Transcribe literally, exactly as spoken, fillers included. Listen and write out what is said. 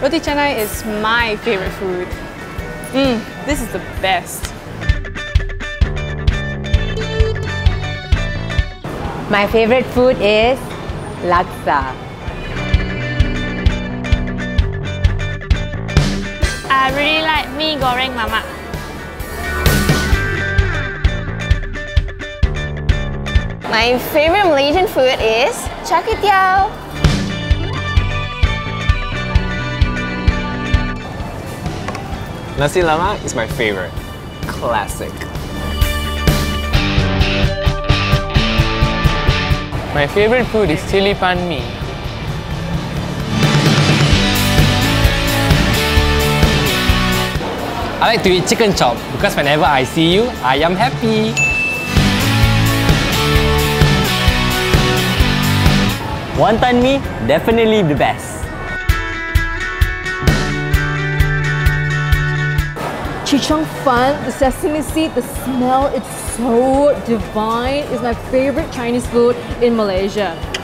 Roti canai is my favorite food. Mmm, this is the best. My favorite food is laksa. I really like mee goreng mamak. My favorite Malaysian food is cafeteria. Nasi lemak is my favorite. Classic. My favorite food is chili pan mee. I like to eat chicken chop because whenever I see you, I am happy. Wonton mee, definitely the best. Chichong fan, the sesame seed, the smell, it's so divine. It's my favorite Chinese food in Malaysia.